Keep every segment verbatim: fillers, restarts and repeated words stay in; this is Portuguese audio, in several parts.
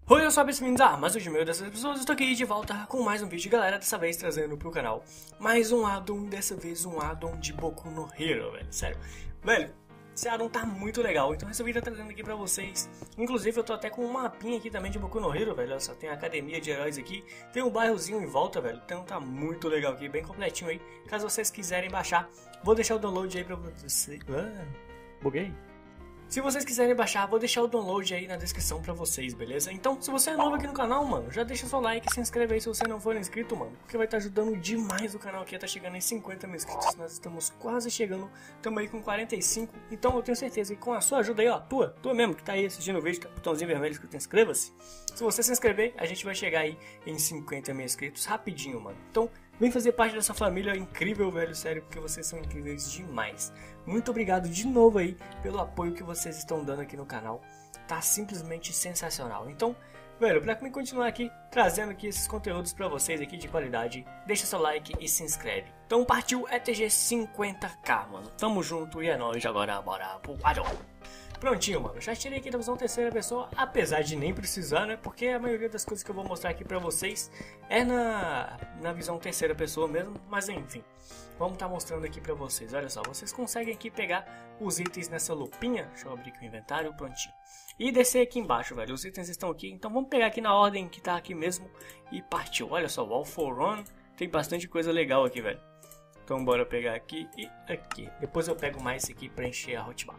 Oi, eu sou a bem-vindos a mais um de meu dessas pessoas. Estou aqui de volta com mais um vídeo, galera. Dessa vez trazendo pro canal mais um addon, dessa vez um addon de Boku no Hero, velho. Sério, velho, esse addon tá muito legal, então resolvi estar trazendo aqui pra vocês. Inclusive eu tô até com um mapinha aqui também de Boku no Hero, velho. Olha só, tem a academia de heróis aqui, tem um bairrozinho em volta, velho. Então tá muito legal aqui, bem completinho aí. Caso vocês quiserem baixar, vou deixar o download aí pra vocês. Ah, buguei. Se vocês quiserem baixar, vou deixar o download aí na descrição pra vocês, beleza? Então, se você é novo aqui no canal, mano, já deixa seu like e se inscreve aí se você não for inscrito, mano. Porque vai estar ajudando demais o canal aqui, tá chegando em cinquenta mil inscritos. Nós estamos quase chegando, estamos aí com quarenta e cinco. Então eu tenho certeza que com a sua ajuda aí, ó, tua, tua mesmo, que tá aí assistindo o vídeo, tá com o botãozinho vermelho escrito inscreva-se. Se você se inscrever, a gente vai chegar aí em cinquenta mil inscritos rapidinho, mano. Então, vem fazer parte dessa família incrível, velho, sério, porque vocês são incríveis demais. Muito obrigado de novo aí pelo apoio que vocês estão dando aqui no canal. Tá simplesmente sensacional. Então, velho, pra mim continuar aqui, trazendo aqui esses conteúdos pra vocês aqui de qualidade, deixa seu like e se inscreve. Então partiu E T G cinquenta K, mano. Tamo junto e é nóis, agora bora pro addon. Prontinho, mano, já tirei aqui da visão terceira pessoa, apesar de nem precisar, né, porque a maioria das coisas que eu vou mostrar aqui pra vocês é na, na visão terceira pessoa mesmo, mas enfim, vamos estar tá mostrando aqui pra vocês. Olha só, vocês conseguem aqui pegar os itens nessa lupinha, deixa eu abrir aqui o inventário, prontinho, e descer aqui embaixo, velho, os itens estão aqui, então vamos pegar aqui na ordem que tá aqui mesmo e partiu. Olha só, o All for Run, tem bastante coisa legal aqui, velho, então bora pegar aqui e aqui, depois eu pego mais esse aqui pra encher a hotbar.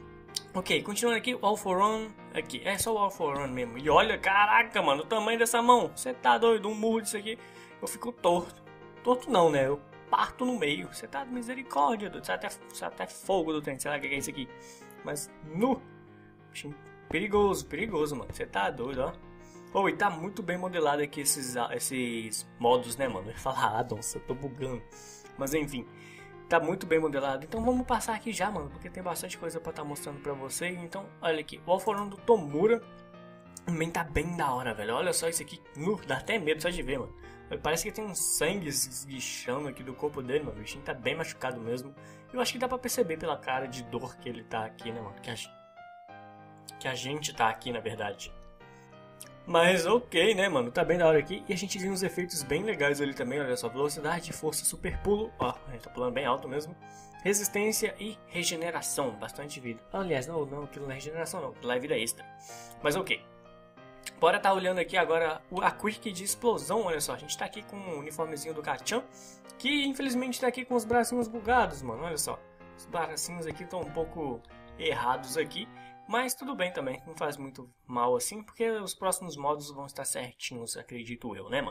Ok, continuando aqui, o All for Run, aqui, é só o All for Run mesmo. E olha, caraca, mano, o tamanho dessa mão, você tá doido, um murro disso aqui, eu fico torto. Torto não, né, eu parto no meio, você tá de misericórdia, doido, você até, você até fogo do trem, sei lá o que é isso aqui. Mas, nu, perigoso, perigoso, mano, você tá doido, ó. Oh, e tá muito bem modelado aqui esses, esses modos, né, mano, eu ia falar addons, eu tô bugando, mas enfim. Tá muito bem modelado, então vamos passar aqui já, mano, porque tem bastante coisa pra estar tá mostrando pra vocês. Então, olha aqui, o All for Run do Tomura também tá bem da hora, velho. Olha só isso aqui, uh, dá até medo só de ver, mano. Parece que tem um sangue esguichando aqui do corpo dele, mano. O bichinho tá bem machucado mesmo. Eu acho que dá pra perceber pela cara de dor que ele tá aqui, né, mano, que a, que a gente tá aqui, na verdade. Mas ok, né, mano, tá bem da hora aqui. E a gente ganha uns efeitos bem legais ali também, olha só. Velocidade, força, super pulo, ó, a gente tá pulando bem alto mesmo. Resistência e regeneração, bastante vida. Aliás, não, não, aquilo não é regeneração não, aquilo é vida extra. Mas ok. Bora tá olhando aqui agora a Quirk de explosão, olha só. A gente tá aqui com o uniformezinho do Kacchan, que infelizmente tá aqui com os bracinhos bugados, mano, olha só. Os bracinhos aqui estão um pouco errados aqui. Mas tudo bem também, não faz muito mal assim, porque os próximos modos vão estar certinhos, acredito eu, né, mano?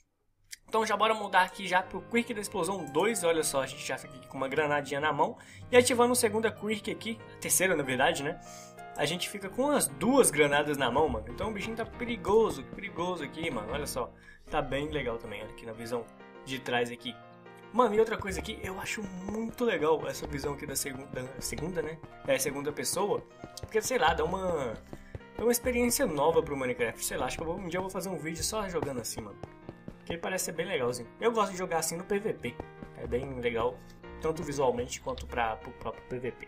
Então já bora mudar aqui já pro Quirk da Explosão dois, olha só, a gente já fica aqui com uma granadinha na mão. E ativando a segunda Quirk aqui, a terceira na verdade, né? A gente fica com as duas granadas na mão, mano. Então o bichinho tá perigoso, perigoso aqui, mano, olha só. Tá bem legal também, olha aqui na visão de trás aqui. Mano, e outra coisa aqui, eu acho muito legal essa visão aqui da segunda, segunda, né? É, segunda pessoa. Porque, sei lá, dá uma, dá uma experiência nova pro Minecraft. Sei lá, acho que eu vou, um dia eu vou fazer um vídeo só jogando assim, mano. Porque parece ser bem legalzinho. Eu gosto de jogar assim no P V P. É bem legal, tanto visualmente quanto pra, pro próprio P V P.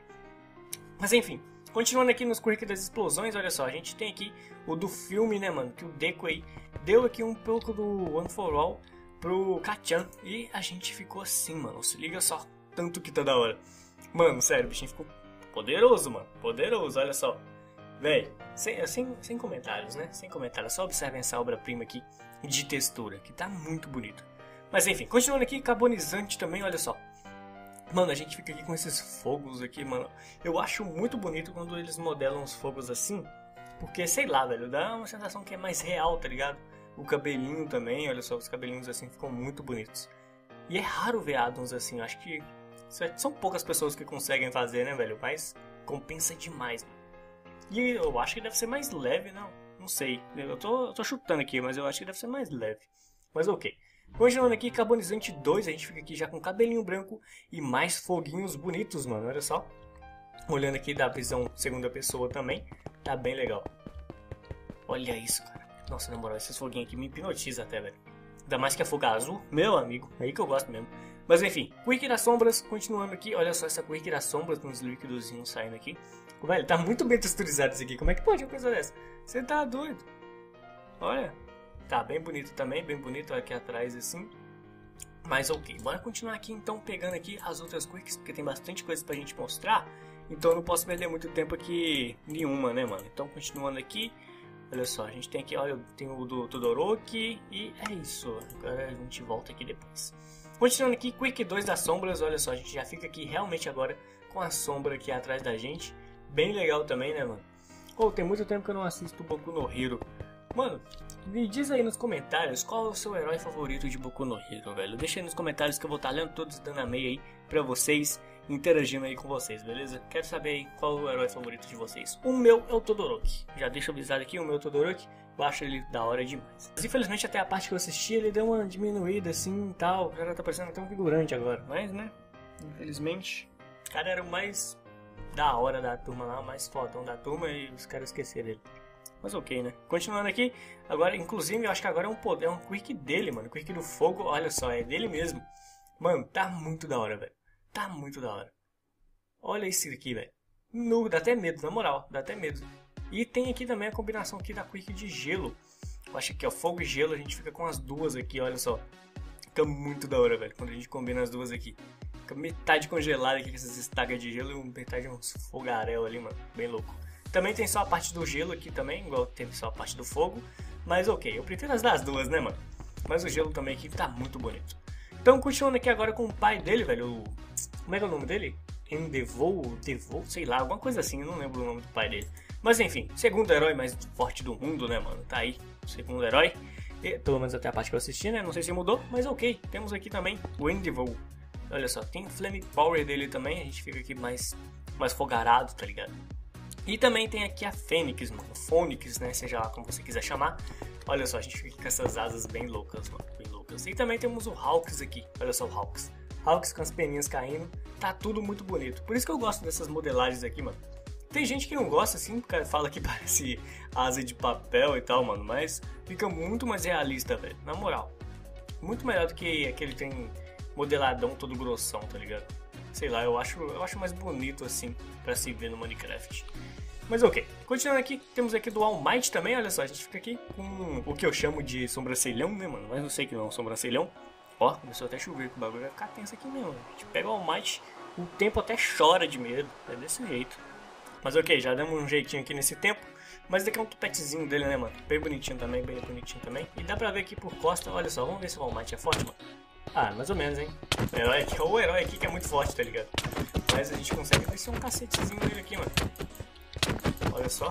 Mas enfim, continuando aqui nos Quirk das explosões, olha só. A gente tem aqui o do filme, né, mano? Que o Deku aí deu aqui um pouco do One for All pro Kacchan, e a gente ficou assim, mano, se liga só, tanto que tá da hora. Mano, sério, o bichinho ficou poderoso, mano, poderoso, olha só. Véi, sem, sem, sem comentários, né, sem comentários, só observem essa obra-prima aqui de textura, que tá muito bonito. Mas enfim, continuando aqui, carbonizante também, olha só. Mano, a gente fica aqui com esses fogos aqui, mano, eu acho muito bonito quando eles modelam os fogos assim, porque, sei lá, velho, dá uma sensação que é mais real, tá ligado? O cabelinho também, olha só, os cabelinhos assim ficam muito bonitos. E é raro ver addons assim, eu acho que são poucas pessoas que conseguem fazer, né, velho? Mas compensa demais, mano. E eu acho que deve ser mais leve, não? Não sei, eu tô, eu tô chutando aqui, mas eu acho que deve ser mais leve. Mas ok. Continuando aqui, carbonizante dois, a gente fica aqui já com cabelinho branco e mais foguinhos bonitos, mano, olha só. Olhando aqui da visão segunda pessoa também, tá bem legal. Olha isso, cara. Nossa, na moral, esses foguinhos aqui me hipnotizam até, velho. Ainda mais que é fogo azul, meu amigo. É aí que eu gosto mesmo. Mas enfim, Quirk das sombras, continuando aqui. Olha só essa Quirk das sombras com os líquidozinhos saindo aqui. Velho, tá muito bem texturizado isso aqui. Como é que pode uma coisa dessa? Você tá doido? Olha, tá bem bonito também, bem bonito aqui atrás assim. Mas ok, bora continuar aqui então pegando aqui as outras quirks, porque tem bastante coisa pra gente mostrar. Então eu não posso perder muito tempo aqui nenhuma, né, mano? Então continuando aqui, olha só, a gente tem aqui, olha, tem o do Todoroki e é isso. Agora a gente volta aqui depois. Continuando aqui, Quirk dois das sombras, olha só, a gente já fica aqui realmente agora com a sombra aqui atrás da gente. Bem legal também, né, mano? Oh, tem muito tempo que eu não assisto Boku no Hero. Mano, me diz aí nos comentários qual é o seu herói favorito de Boku no Hero, velho. Deixa aí nos comentários que eu vou estar lendo todos dando a meia aí pra vocês, interagindo aí com vocês, beleza? Quero saber aí qual é o herói favorito de vocês. O meu é o Todoroki. Já deixa avisado aqui, o meu Todoroki. Eu acho ele da hora demais. Mas, infelizmente até a parte que eu assisti ele deu uma diminuída assim e tal. Já tá parecendo até um figurante agora. Mas, né, infelizmente, o cara era o mais da hora da turma lá, o mais fodão da turma e os caras esqueceram ele. Mas ok, né? Continuando aqui, agora, inclusive, eu acho que agora é um poder, é um Quirk dele, mano. Quirk do fogo, olha só, é dele mesmo. Mano, tá muito da hora, velho. Tá muito da hora. Olha isso aqui, velho. No, dá até medo, na moral, dá até medo. E tem aqui também a combinação aqui da Quirk de gelo. Eu acho que é fogo e gelo, a gente fica com as duas aqui, olha só. Fica muito da hora, velho, quando a gente combina as duas aqui. Fica metade congelada aqui com essas estacas de gelo e metade uns fogaréu ali, mano. Bem louco. Também tem só a parte do gelo aqui também, igual teve só a parte do fogo. Mas ok, eu prefiro as das duas, né, mano? Mas o gelo também aqui tá muito bonito. Então, continuando aqui agora com o pai dele, velho. O... Como é que é o nome dele? Endeavor, Devol, sei lá, alguma coisa assim, eu não lembro o nome do pai dele. Mas enfim, segundo herói mais forte do mundo, né, mano? Tá aí, segundo herói. E, pelo menos até a parte que eu assisti, né? Não sei se mudou, mas ok. Temos aqui também o Endeavor. Olha só, tem o Flame Power dele também. A gente fica aqui mais, mais fogarado, tá ligado? E também tem aqui a Fênix, mano. Fônix, né? Seja lá como você quiser chamar. Olha só, a gente fica com essas asas bem loucas, mano. Bem loucas. E também temos o Hawks aqui. Olha só o Hawks. Hawks com as peninhas caindo. Tá tudo muito bonito. Por isso que eu gosto dessas modelagens aqui, mano. Tem gente que não gosta, assim, porque fala que parece asa de papel e tal, mano. Mas fica muito mais realista, velho. Na moral. Muito melhor do que aquele tem modeladão todo grossão, tá ligado? Sei lá, eu acho, eu acho mais bonito, assim, pra se ver no Minecraft. Mas ok. Continuando aqui, temos aqui do All Might também, olha só. A gente fica aqui com o que eu chamo de sobrancelhão, né, mano? Mas não sei que não é um sobrancelhão. Ó, começou até a chover, que o bagulho vai ficar tenso aqui mesmo. A gente pega o All Might, o tempo até chora de medo. É desse jeito. Mas ok, já demos um jeitinho aqui nesse tempo. Mas daqui é um tupetezinho dele, né, mano? Bem bonitinho também, bem bonitinho também. E dá pra ver aqui por costa, olha só, vamos ver se o All Might é forte, mano. Ah, mais ou menos, hein? O herói aqui, o herói aqui que é muito forte, tá ligado? Mas a gente consegue ver se é um cacetezinho dele aqui, mano. Olha só.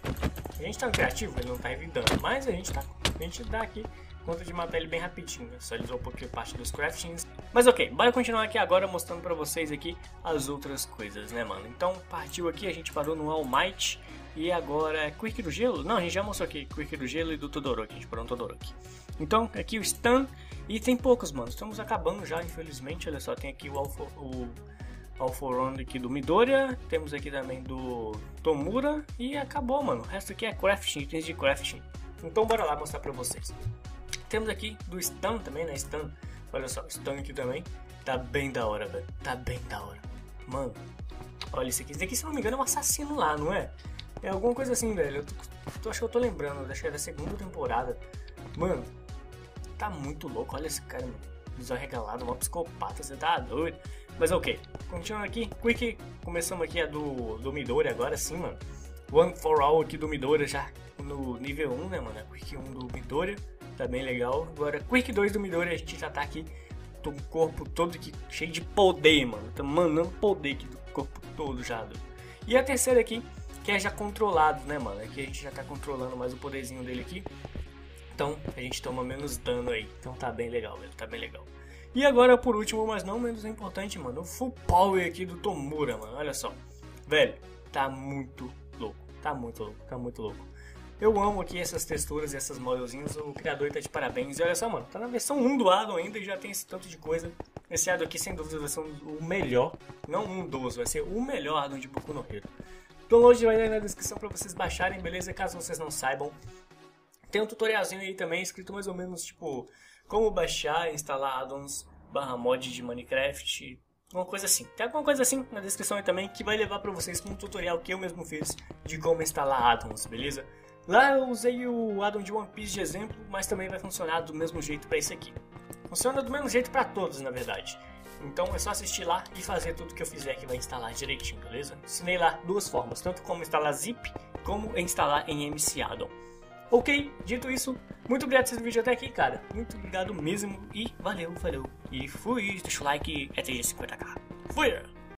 A gente tá no criativo, ele não tá evitando. Mas a gente tá. A gente dá aqui conta de matar ele bem rapidinho. Só ele usou um pouquinho parte dos craftings. Mas ok, bora continuar aqui agora mostrando pra vocês aqui as outras coisas, né, mano? Então partiu aqui, a gente parou no All Might. E agora é Quirk do Gelo? Não, a gente já mostrou aqui Quirk do Gelo e do Todoroki. A gente parou no Todoroki. Então, aqui o Stan. E tem poucos, mano. Estamos acabando já, infelizmente. Olha só, tem aqui o Alpha, o Alphoron aqui do Midoriya. Temos aqui também do Tomura. E acabou, mano. O resto aqui é crafting, itens de crafting. Então bora lá mostrar pra vocês. Temos aqui do Stan também, né? Stan. Olha só, o Stan aqui também. Tá bem da hora, velho. Tá bem da hora. Mano, olha isso aqui. Isso daqui, se não me engano, é um assassino lá, não é? É alguma coisa assim, velho. Eu tô, tô, acho que eu tô lembrando. Acho que é da segunda temporada. Mano, tá muito louco. Olha esse cara, mano. Visão regalado, uma psicopata. Você tá doido. Mas ok. Continuando aqui. Quick. Começamos aqui a do, do Midoriya agora sim, mano. One for All aqui do Midoriya já no nível um, né, mano? Quick um do Midoriya. Tá bem legal. Agora, Quick dois do Midoriya, a gente já tá aqui com o corpo todo aqui, cheio de poder, mano. Tá mandando poder aqui do corpo todo já. E a terceira aqui, que é já controlado, né, mano? Aqui a gente já tá controlando mais o poderzinho dele aqui. Então, a gente toma menos dano aí. Então tá bem legal, velho. Tá bem legal. E agora, por último, mas não menos importante, mano. O Full Power aqui do Tomura, mano. Olha só. Velho, tá muito louco. Tá muito louco. Tá muito louco. Eu amo aqui essas texturas e essas modelzinhas. O criador tá de parabéns. E olha só, mano. Tá na versão um do Adam ainda e já tem esse tanto de coisa. Esse Adam aqui, sem dúvida, vai ser o melhor. Não um dos, vai ser o melhor Adam de Boku no Hero. O download vai aí na descrição pra vocês baixarem, beleza? Caso vocês não saibam. Tem um tutorialzinho aí também, escrito mais ou menos, tipo, como baixar e instalar addons barra mod de Minecraft, uma coisa assim. Tem alguma coisa assim na descrição aí também, que vai levar pra vocês um tutorial que eu mesmo fiz de como instalar addons, beleza? Lá eu usei o addon de One Piece de exemplo, mas também vai funcionar do mesmo jeito para esse aqui. Funciona do mesmo jeito para todos, na verdade. Então é só assistir lá e fazer tudo que eu fizer que vai instalar direitinho, beleza? Ensinei lá duas formas, tanto como instalar zip, como instalar em M C Addon. Ok, dito isso, muito obrigado por assistir o vídeo até aqui, cara. Muito obrigado mesmo e valeu, valeu. E fui, deixa o like, é T G cinquenta K. Fui!